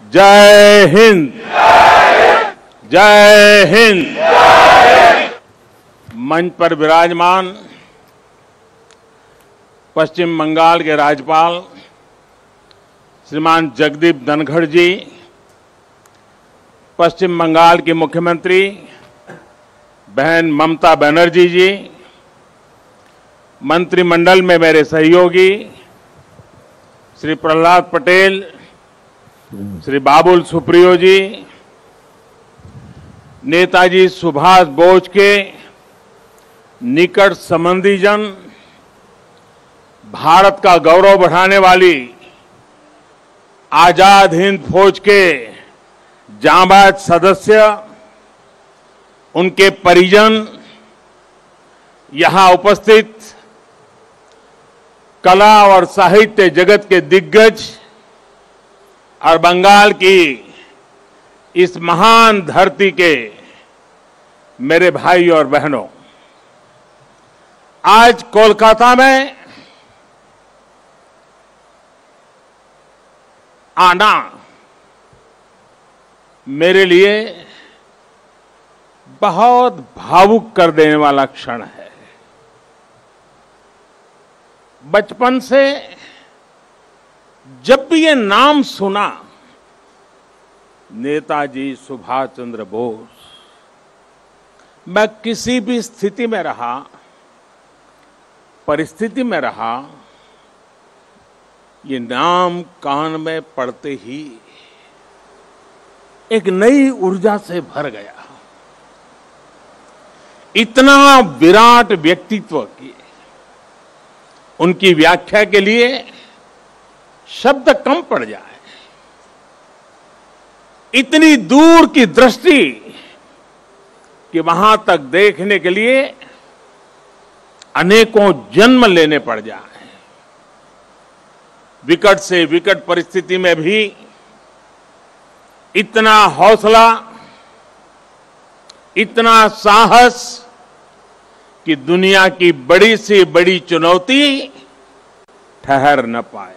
जय हिंद। जय हिंद। मंच पर विराजमान पश्चिम बंगाल के राज्यपाल श्रीमान जगदीप धनखड़ जी, पश्चिम बंगाल की मुख्यमंत्री बहन ममता बनर्जी जी, मंत्रिमंडल में मेरे सहयोगी श्री प्रहलाद पटेल, श्री बाबुल सुप्रियो जी, नेताजी सुभाष बोस के निकट संबंधीजन, भारत का गौरव बढ़ाने वाली आजाद हिंद फौज के जांबाज सदस्य, उनके परिजन, यहां उपस्थित कला और साहित्य जगत के दिग्गज और बंगाल की इस महान धरती के मेरे भाई और बहनों, आज कोलकाता में आना मेरे लिए बहुत भावुक कर देने वाला क्षण है। बचपन से जब भी ये नाम सुना, नेताजी सुभाष चंद्र बोस, मैं किसी भी स्थिति में रहा, परिस्थिति में रहा, ये नाम कान में पड़ते ही एक नई ऊर्जा से भर गया। इतना विराट व्यक्तित्व की उनकी व्याख्या के लिए शब्द कम पड़ जाए। इतनी दूर की दृष्टि कि वहां तक देखने के लिए अनेकों जन्म लेने पड़ जाए। विकट से विकट परिस्थिति में भी इतना हौसला, इतना साहस कि दुनिया की बड़ी से बड़ी चुनौती ठहर न पाए।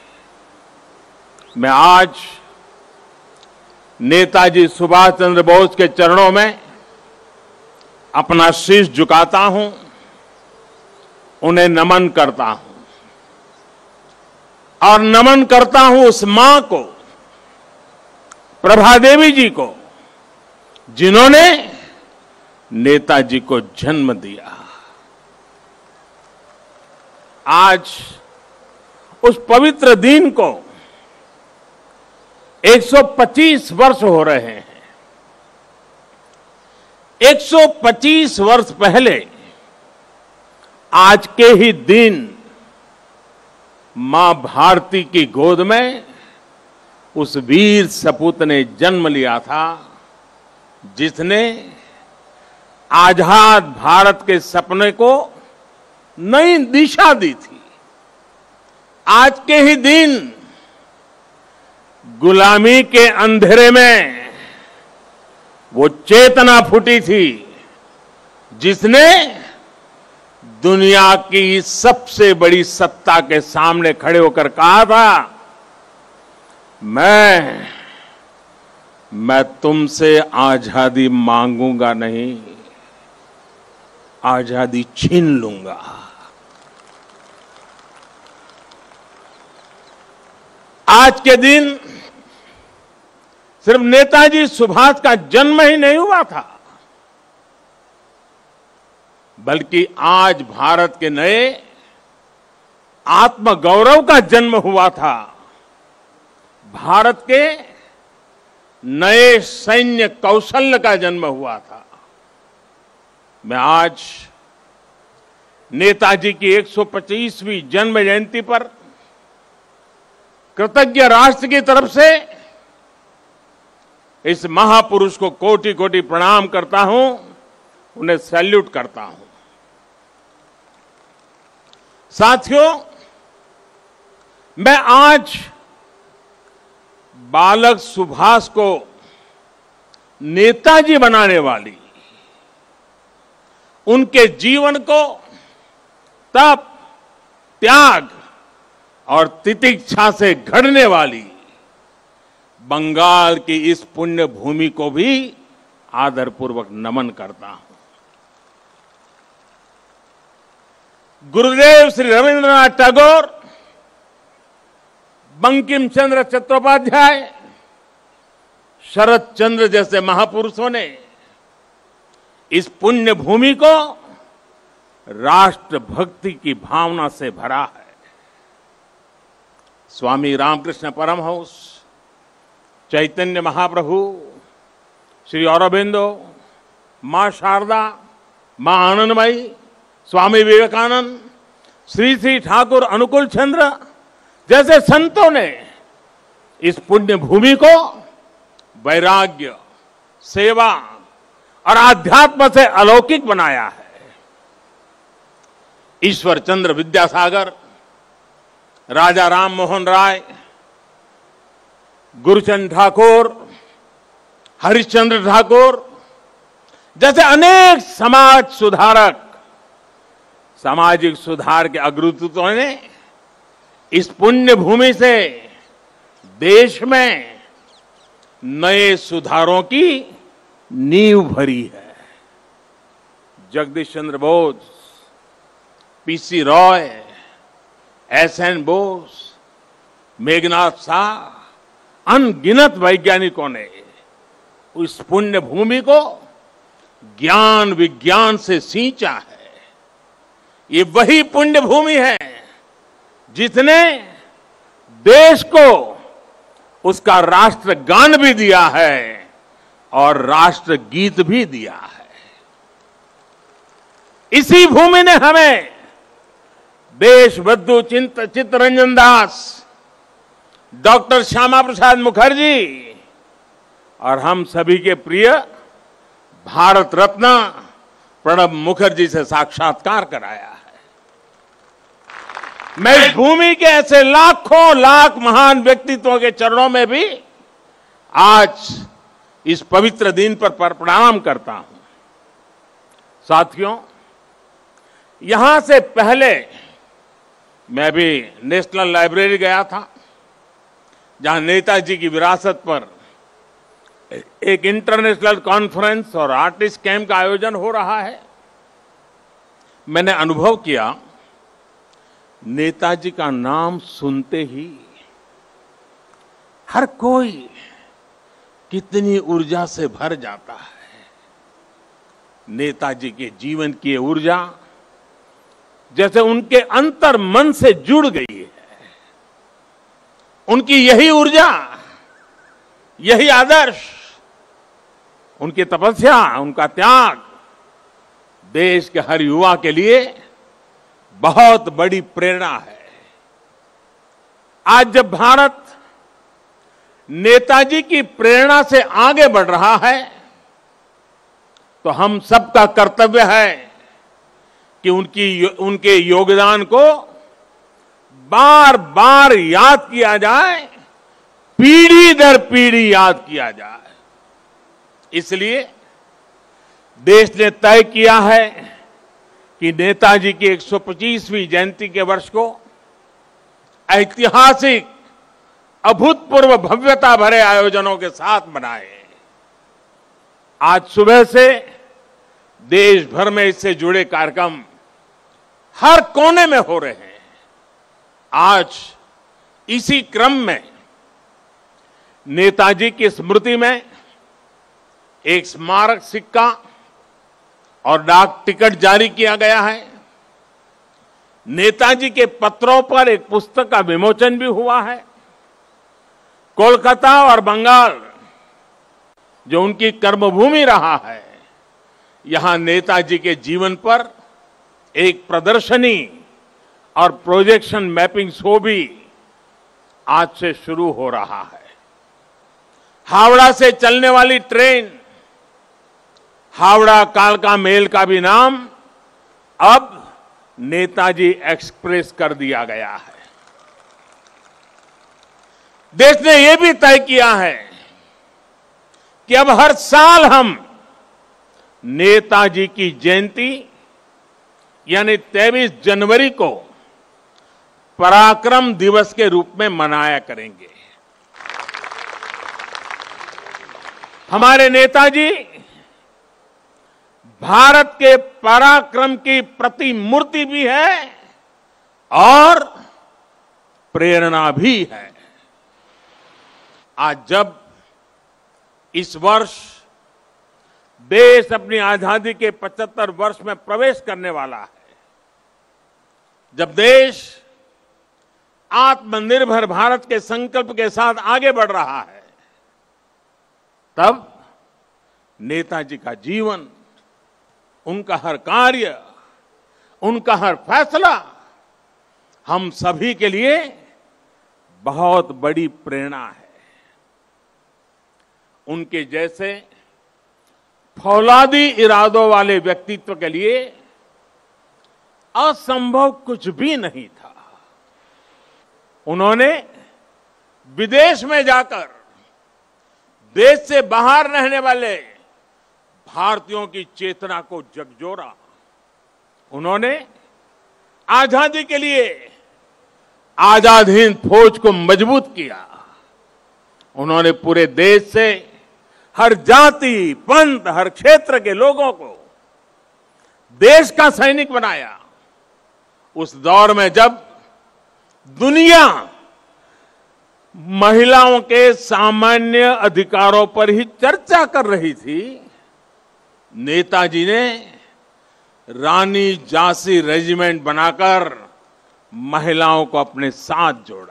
मैं आज नेताजी सुभाष चंद्र बोस के चरणों में अपना शीश झुकाता हूं, उन्हें नमन करता हूं और नमन करता हूं उस मां को, प्रभा देवी जी को, जिन्होंने नेताजी को जन्म दिया। आज उस पवित्र दिन को 125 वर्ष हो रहे हैं। 125 वर्ष पहले आज के ही दिन मां भारती की गोद में उस वीर सपूत ने जन्म लिया था, जिसने आजाद भारत के सपने को नई दिशा दी थी। आज के ही दिन गुलामी के अंधेरे में वो चेतना फूटी थी, जिसने दुनिया की सबसे बड़ी सत्ता के सामने खड़े होकर कहा था, मैं तुमसे आजादी मांगूंगा नहीं, आजादी छीन लूंगा। आज के दिन सिर्फ नेताजी सुभाष का जन्म ही नहीं हुआ था, बल्कि आज भारत के नए आत्मगौरव का जन्म हुआ था। भारत के नए सैन्य कौशल्य का जन्म हुआ था। मैं आज नेताजी की 125वीं जन्म जयंती पर कृतज्ञ राष्ट्र की तरफ से इस महापुरुष को कोटि कोटि प्रणाम करता हूं, उन्हें सैल्यूट करता हूं। साथियों, मैं आज बालक सुभाष को नेताजी बनाने वाली, उनके जीवन को तप, त्याग और तितिक्षा से घड़ने वाली बंगाल की इस पुण्य भूमि को भी आदरपूर्वक नमन करता हूं। गुरुदेव श्री रविंद्रनाथ टैगोर, बंकिम चंद्र चट्टोपाध्याय, शरद चंद्र जैसे महापुरुषों ने इस पुण्य भूमि को राष्ट्र भक्ति की भावना से भरा है। स्वामी रामकृष्ण परमहंस, चैतन्य महाप्रभु, श्री अरबिंदो, मां शारदा, मां आनंदमयी, स्वामी विवेकानंद, श्री श्री ठाकुर अनुकूल चंद्र जैसे संतों ने इस पुण्य भूमि को वैराग्य, सेवा और आध्यात्म से अलौकिक बनाया है। ईश्वर चंद्र विद्यासागर, राजा राम मोहन राय, गुरुचंद ठाकुर, हरिश्चंद्र ठाकुर जैसे अनेक समाज सुधारक, सामाजिक सुधार के अग्रदूतों ने इस पुण्य भूमि से देश में नए सुधारों की नींव भरी है। जगदीश चंद्र बोस, पीसी रॉय, एसएन बोस, मेघनाथ शाह, अनगिनत वैज्ञानिकों ने उस पुण्य भूमि को ज्ञान विज्ञान से सींचा है। ये वही पुण्य भूमि है जिसने देश को उसका राष्ट्रगान भी दिया है और राष्ट्रगीत भी दिया है। इसी भूमि ने हमें देशबंधु चित्तरंजन दास, डॉक्टर श्यामा प्रसाद मुखर्जी और हम सभी के प्रिय भारत रत्न प्रणब मुखर्जी से साक्षात्कार कराया है। मैं इस भूमि के ऐसे लाखों लाख महान व्यक्तित्वों के चरणों में भी आज इस पवित्र दिन पर प्रणाम करता हूं। साथियों, यहां से पहले मैं भी नेशनल लाइब्रेरी गया था, जहां नेताजी की विरासत पर एक इंटरनेशनल कॉन्फ्रेंस और आर्टिस्ट कैंप का आयोजन हो रहा है। मैंने अनुभव किया, नेताजी का नाम सुनते ही हर कोई कितनी ऊर्जा से भर जाता है। नेताजी के जीवन की ऊर्जा जैसे उनके अंतर मन से जुड़ गई है। उनकी यही ऊर्जा, यही आदर्श, उनकी तपस्या, उनका त्याग देश के हर युवा के लिए बहुत बड़ी प्रेरणा है। आज जब भारत नेताजी की प्रेरणा से आगे बढ़ रहा है, तो हम सबका कर्तव्य है कि उनके योगदान को बार बार याद किया जाए, पीढ़ी दर पीढ़ी याद किया जाए। इसलिए देश ने तय किया है कि नेताजी की 125वीं जयंती के वर्ष को ऐतिहासिक, अभूतपूर्व भव्यता भरे आयोजनों के साथ मनाए। आज सुबह से देश भर में इससे जुड़े कार्यक्रम हर कोने में हो रहे हैं। आज इसी क्रम में नेताजी की स्मृति में एक स्मारक सिक्का और डाक टिकट जारी किया गया है। नेताजी के पत्रों पर एक पुस्तक का विमोचन भी हुआ है। कोलकाता और बंगाल, जो उनकी कर्मभूमि रहा है, यहां नेताजी के जीवन पर एक प्रदर्शनी और प्रोजेक्शन मैपिंग शो भी आज से शुरू हो रहा है। हावड़ा से चलने वाली ट्रेन हावड़ा कालका मेल का भी नाम अब नेताजी एक्सप्रेस कर दिया गया है। देश ने यह भी तय किया है कि अब हर साल हम नेताजी की जयंती यानी 23 जनवरी को पराक्रम दिवस के रूप में मनाया करेंगे। हमारे नेताजी भारत के पराक्रम की प्रतिमूर्ति भी है और प्रेरणा भी है। आज जब इस वर्ष देश अपनी आजादी के 75 वर्ष में प्रवेश करने वाला है, जब देश आत्मनिर्भर भारत के संकल्प के साथ आगे बढ़ रहा है, तब नेताजी का जीवन, उनका हर कार्य, उनका हर फैसला हम सभी के लिए बहुत बड़ी प्रेरणा है। उनके जैसे फौलादी इरादों वाले व्यक्तित्व के लिए असंभव कुछ भी नहीं था। उन्होंने विदेश में जाकर देश से बाहर रहने वाले भारतीयों की चेतना को झकझोरा। उन्होंने आजादी के लिए आजाद हिंद फौज को मजबूत किया। उन्होंने पूरे देश से हर जाति, पंथ, हर क्षेत्र के लोगों को देश का सैनिक बनाया। उस दौर में जब दुनिया महिलाओं के सामान्य अधिकारों पर ही चर्चा कर रही थी, नेताजी ने रानी झांसी रेजिमेंट बनाकर महिलाओं को अपने साथ जोड़ा।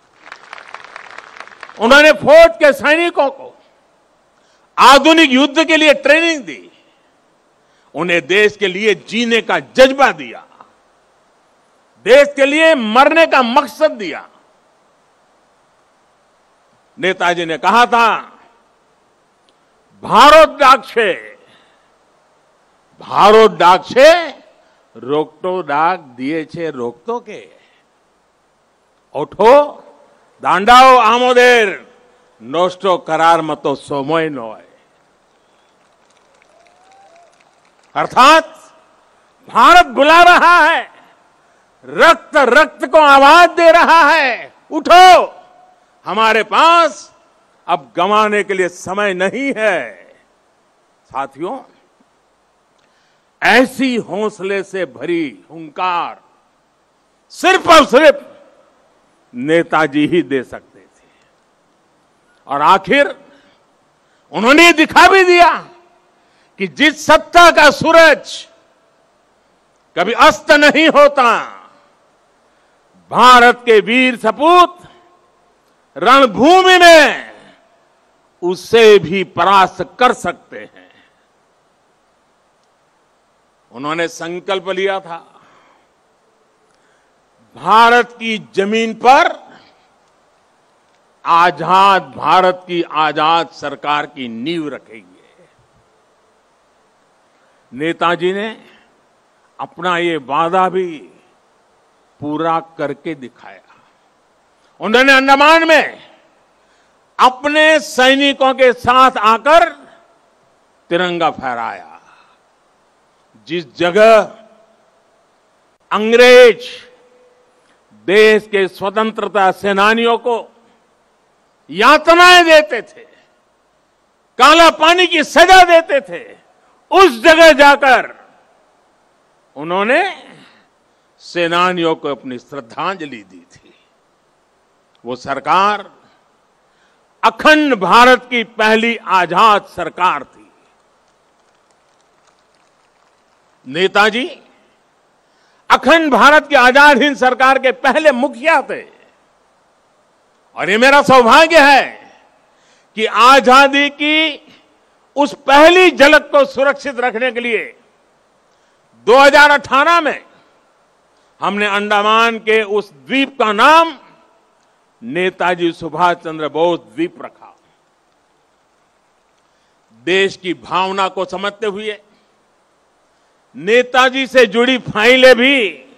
उन्होंने फौज के सैनिकों को आधुनिक युद्ध के लिए ट्रेनिंग दी। उन्हें देश के लिए जीने का जज्बा दिया, देश के लिए मरने का मकसद दिया। नेताजी ने कहा था, भारत डाक छे रोकटो डाक दिए छे रोकतो के ओठो दांडाओ आमोदेर नोस्टो करार मतो सोमोय नोय। अर्थात भारत बुला रहा है, रक्त रक्त को आवाज दे रहा है, उठो, हमारे पास अब गंवाने के लिए समय नहीं है। साथियों, ऐसी हौसले से भरी हुंकार सिर्फ और सिर्फ नेताजी ही दे सकते थे। और आखिर उन्होंने दिखा भी दिया कि जिस सत्ता का सूरज कभी अस्त नहीं होता, भारत के वीर सपूत रणभूमि में उसे भी परास्त कर सकते हैं। उन्होंने संकल्प लिया था, भारत की जमीन पर आजाद भारत की आजाद सरकार की नींव रखेंगे। नेताजी ने अपना ये वादा भी पूरा करके दिखाया। उन्होंने अंडमान में अपने सैनिकों के साथ आकर तिरंगा फहराया। जिस जगह अंग्रेज देश के स्वतंत्रता सेनानियों को यातनाएं देते थे, काला पानी की सजा देते थे, उस जगह जाकर उन्होंने सेनानियों को अपनी श्रद्धांजलि दी थी। वो सरकार अखंड भारत की पहली आजाद सरकार थी। नेताजी अखंड भारत की आजाद हिंद सरकार के पहले मुखिया थे। और ये मेरा सौभाग्य है कि आजादी की उस पहली झलक को सुरक्षित रखने के लिए 2018 में हमने अंडमान के उस द्वीप का नाम नेताजी सुभाष चंद्र बोस द्वीप रखा। देश की भावना को समझते हुए नेताजी से जुड़ी फाइलें भी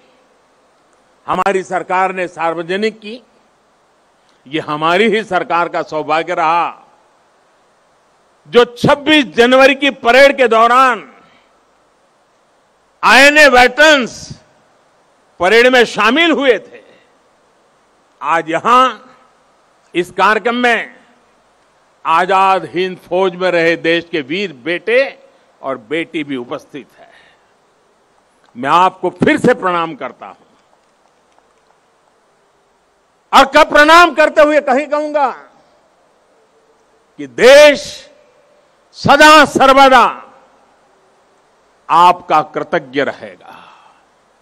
हमारी सरकार ने सार्वजनिक की। ये हमारी ही सरकार का सौभाग्य रहा जो 26 जनवरी की परेड के दौरान आईएनए वेटरन्स परेड में शामिल हुए थे। आज यहां इस कार्यक्रम में आजाद हिंद फौज में रहे देश के वीर बेटे और बेटी भी उपस्थित है। मैं आपको फिर से प्रणाम करता हूं और कब प्रणाम करते हुए कहीं कहूंगा कि देश सदा सर्वदा आपका कृतज्ञ रहेगा,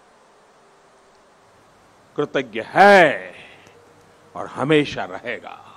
कृतज्ञ है और हमेशा रहेगा।